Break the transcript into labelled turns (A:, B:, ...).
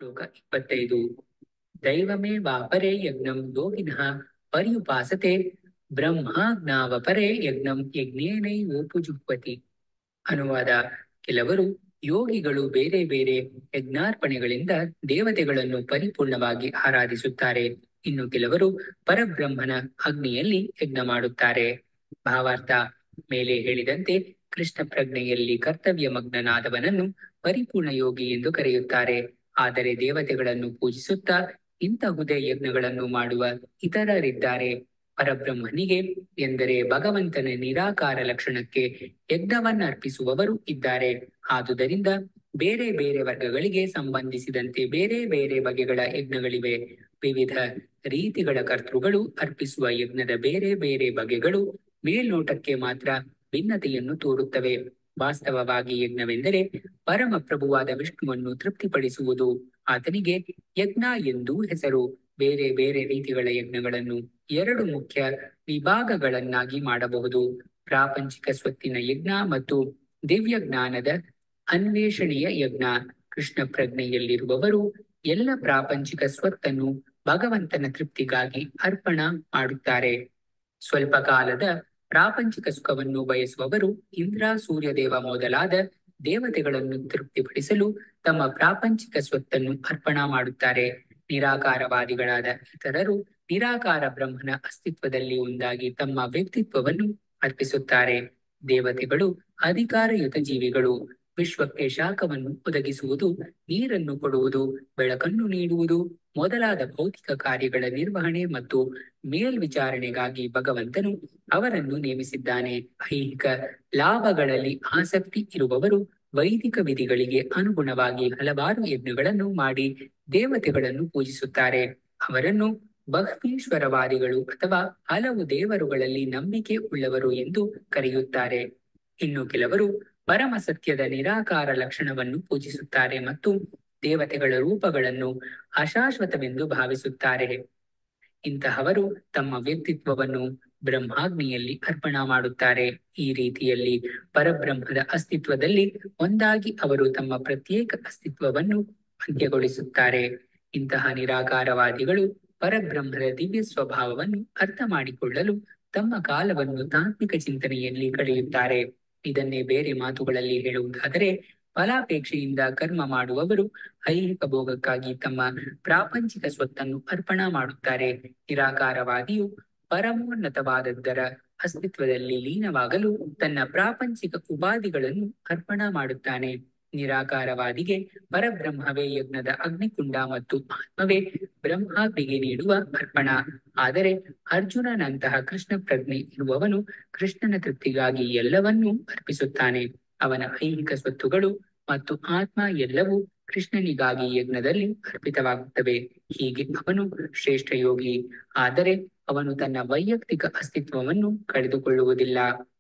A: ಶ್ಲೋಕ 25. ದೈವಮೇವಾಪರೇ ಯಜ್ಞಂ ಯೋಗಿನಃ ಪರ್ಯುಪಾಸತೆ ಬ್ರಹ್ಮಾಜ್ಞಾವಪರೇ ಯಜ್ಞಂ ಯಜ್ಞೇನೈವೋಪಜುಹ್ವತಿ. ಅನುವಾದ: ಕೆಲವರು ಯೋಗಿಗಳು ಬೇರೆ ಬೇರೆ ಯಜ್ಞಾರ್ಪಣೆಗಳಿಂದ ದೇವತೆಗಳನ್ನು ಪರಿಪೂರ್ಣವಾಗಿ ಆರಾಧಿಸುತ್ತಾರೆ. ಇನ್ನು ಕೆಲವರು ಪರಬ್ರಹ್ಮನ ಅಗ್ನಿಯಲ್ಲಿ ಯಜ್ಞ ಮಾಡುತ್ತಾರೆ. ಭಾವಾರ್ಥ: ಮೇಲೆ ಹೇಳಿದಂತೆ ಕೃಷ್ಣ ಪ್ರಜ್ಞೆಯಲ್ಲಿ ಕರ್ತವ್ಯ ಮಗ್ನನಾದವನನ್ನು ಪರಿಪೂರ್ಣ ಯೋಗಿ ಎಂದು ಕರೆಯುತ್ತಾರೆ. ಆದರೆ ದೇವತೆಗಳನ್ನು ಪೂಜಿಸುತ್ತಾ ಇಂತಹುದೇ ಯಜ್ಞಗಳನ್ನು ಮಾಡುವ ಇತರರಿದ್ದಾರೆ. ಪರಬ್ರಹ್ಮನಿಗೆ ಎಂದರೆ ಭಗವಂತನ ನಿರಾಕಾರ ಲಕ್ಷಣಕ್ಕೆ ಯಜ್ಞವನ್ನರ್ಪಿಸುವವರು ಇದ್ದಾರೆ. ಆದುದರಿಂದ ಬೇರೆ ಬೇರೆ ವರ್ಗಗಳಿಗೆ ಸಂಬಂಧಿಸಿದಂತೆ ಬೇರೆ ಬೇರೆ ಬಗೆಗಳ ಯಜ್ಞಗಳಿವೆ. ವಿವಿಧ ರೀತಿಗಳ ಕರ್ತೃಗಳು ಅರ್ಪಿಸುವ ಯಜ್ಞದ ಬೇರೆ ಬೇರೆ ಬಗೆಗಳು ಮೇಲ್ನೋಟಕ್ಕೆ ಮಾತ್ರ ಭಿನ್ನತೆಯನ್ನು ತೋರುತ್ತವೆ. ವಾಸ್ತವವಾಗಿ ಯಜ್ಞವೆಂದರೆ ಪರಮ ಪ್ರಭುವಾದ ವಿಷ್ಣುವನ್ನು ತೃಪ್ತಿಪಡಿಸುವುದು. ಆತನಿಗೆ ಯಜ್ಞ ಎಂದೂ ಹೆಸರು. ಬೇರೆ ಬೇರೆ ರೀತಿಗಳ ಯಜ್ಞಗಳನ್ನು ಎರಡು ಮುಖ್ಯ ವಿಭಾಗಗಳನ್ನಾಗಿ ಮಾಡಬಹುದು: ಪ್ರಾಪಂಚಿಕ ಸ್ವತ್ತಿನ ಯಜ್ಞ ಮತ್ತು ದಿವ್ಯ ಜ್ಞಾನದ ಅನ್ವೇಷಣೆಯ ಯಜ್ಞ. ಕೃಷ್ಣ ಪ್ರಜ್ಞೆಯಲ್ಲಿರುವವರು ಎಲ್ಲ ಪ್ರಾಪಂಚಿಕ ಸ್ವತ್ತನ್ನು ಭಗವಂತನ ತೃಪ್ತಿಗಾಗಿ ಅರ್ಪಣ ಮಾಡುತ್ತಾರೆ. ಸ್ವಲ್ಪ ಕಾಲದ ಪ್ರಾಪಂಚಿಕ ಸುಖವನ್ನು ಬಯಸುವವರು ಇಂದ್ರ, ಸೂರ್ಯದೇವ ಮೊದಲಾದ ದೇವತೆಗಳನ್ನು ತೃಪ್ತಿಪಡಿಸಲು ತಮ್ಮ ಪ್ರಾಪಂಚಿಕ ಸ್ವತ್ತನ್ನು ಅರ್ಪಣ ಮಾಡುತ್ತಾರೆ. ನಿರಾಕಾರವಾದಿಗಳಾದ ಇತರರು ನಿರಾಕಾರ ಬ್ರಹ್ಮನ ಅಸ್ತಿತ್ವದಲ್ಲಿ ಒಂದಾಗಿ ತಮ್ಮ ವ್ಯಕ್ತಿತ್ವವನ್ನು ಅರ್ಪಿಸುತ್ತಾರೆ. ದೇವತೆಗಳು ಅಧಿಕಾರಯುತ ಜೀವಿಗಳು. ವಿಶ್ವಕ್ಕೆ ಶಾಖವನ್ನು ಒದಗಿಸುವುದು, ನೀರನ್ನು ಕೊಡುವುದು, ಬೆಳಕನ್ನು ನೀಡುವುದು ಮೊದಲಾದ ಭೌತಿಕ ಕಾರ್ಯಗಳ ನಿರ್ವಹಣೆ ಮತ್ತು ಮೇಲ್ವಿಚಾರಣೆಗಾಗಿ ಭಗವಂತನು ಅವರನ್ನು ನೇಮಿಸಿದ್ದಾನೆ. ಐಹಿಕ ಲಾಭಗಳಲ್ಲಿ ಆಸಕ್ತಿ ಇರುವವರು ವೈದಿಕ ವಿಧಿಗಳಿಗೆ ಅನುಗುಣವಾಗಿ ಹಲವಾರು ಯಜ್ಞಗಳನ್ನು ಮಾಡಿ ದೇವತೆಗಳನ್ನು ಪೂಜಿಸುತ್ತಾರೆ. ಅವರನ್ನು ಬಹ್ವೀಶ್ವರವಾದಿಗಳು ಅಥವಾ ಹಲವು ದೇವರುಗಳಲ್ಲಿ ನಂಬಿಕೆ ಉಳ್ಳವರು ಎಂದು ಕರೆಯುತ್ತಾರೆ. ಇನ್ನು ಕೆಲವರು ಪರಮ ಸತ್ಯದ ನಿರಾಕಾರ ಲಕ್ಷಣವನ್ನು ಪೂಜಿಸುತ್ತಾರೆ ಮತ್ತು ದೇವತೆಗಳ ರೂಪಗಳನ್ನು ಅಶಾಶ್ವತವೆಂದು ಭಾವಿಸುತ್ತಾರೆ. ಇಂತಹವರು ತಮ್ಮ ವ್ಯಕ್ತಿತ್ವವನ್ನು ಬ್ರಹ್ಮಾಗ್ನಿಯಲ್ಲಿ ಅರ್ಪಣ ಮಾಡುತ್ತಾರೆ. ಈ ರೀತಿಯಲ್ಲಿ ಪರಬ್ರಹ್ಮದ ಅಸ್ತಿತ್ವದಲ್ಲಿ ಒಂದಾಗಿ ಅವರು ತಮ್ಮ ಪ್ರತ್ಯೇಕ ಅಸ್ತಿತ್ವವನ್ನು ಅಂತ್ಯಗೊಳಿಸುತ್ತಾರೆ. ಇಂತಹ ನಿರಾಕಾರವಾದಿಗಳು ಪರಬ್ರಹ್ಮದ ದಿವ್ಯ ಸ್ವಭಾವವನ್ನು ಅರ್ಥ ಮಾಡಿಕೊಳ್ಳಲು ತಮ್ಮ ಕಾಲವನ್ನು ತಾತ್ವಿಕ ಚಿಂತನೆಯಲ್ಲಿ ಕಳೆಯುತ್ತಾರೆ. ಇದನ್ನೇ ಬೇರೆ ಮಾತುಗಳಲ್ಲಿ ಹೇಳುವುದಾದರೆ, ಫಲಾಪೇಕ್ಷೆಯಿಂದ ಕರ್ಮ ಮಾಡುವವರು ಐಹಿಕ ಭೋಗಕ್ಕಾಗಿ ತಮ್ಮ ಪ್ರಾಪಂಚಿಕ ಸ್ವತ್ತನ್ನು ಅರ್ಪಣ ಮಾಡುತ್ತಾರೆ. ನಿರಾಕಾರವಾದಿಯು ಪರಮೋನ್ನತವಾದದ್ದರ ಅಸ್ತಿತ್ವದಲ್ಲಿ ಲೀನವಾಗಲು ತನ್ನ ಪ್ರಾಪಂಚಿಕ ಉಪಾಧಿಗಳನ್ನು ಅರ್ಪಣ ಮಾಡುತ್ತಾನೆ. ನಿರಾಕಾರವಾದಿಗೆ ಪರಬ್ರಹ್ಮವೇ ಯಜ್ಞದ ಅಗ್ನಿಕುಂಡ ಮತ್ತು ಆತ್ಮವೇ ಬ್ರಹ್ಮಾಗ್ನಿಗೆ ನೀಡುವ ಅರ್ಪಣ. ಆದರೆ ಅರ್ಜುನನಂತಹ ಕೃಷ್ಣ ಪ್ರಜ್ಞೆ ಇರುವವನು ಕೃಷ್ಣನ ತೃಪ್ತಿಗಾಗಿ ಎಲ್ಲವನ್ನೂ ಅರ್ಪಿಸುತ್ತಾನೆ. ಅವನ ಐಹಿಕ ಸ್ವತ್ತುಗಳು ಮತ್ತು ಆತ್ಮ ಎಲ್ಲವೂ ಕೃಷ್ಣನಿಗಾಗಿ ಯಜ್ಞದಲ್ಲಿ ಅರ್ಪಿತವಾಗುತ್ತವೆ. ಹೀಗೆ ಅವನು ಶ್ರೇಷ್ಠ ಯೋಗಿ. ಆದರೆ ಅವನು ತನ್ನ ವೈಯಕ್ತಿಕ ಅಸ್ತಿತ್ವವನ್ನು ಕಳೆದುಕೊಳ್ಳುವುದಿಲ್ಲ.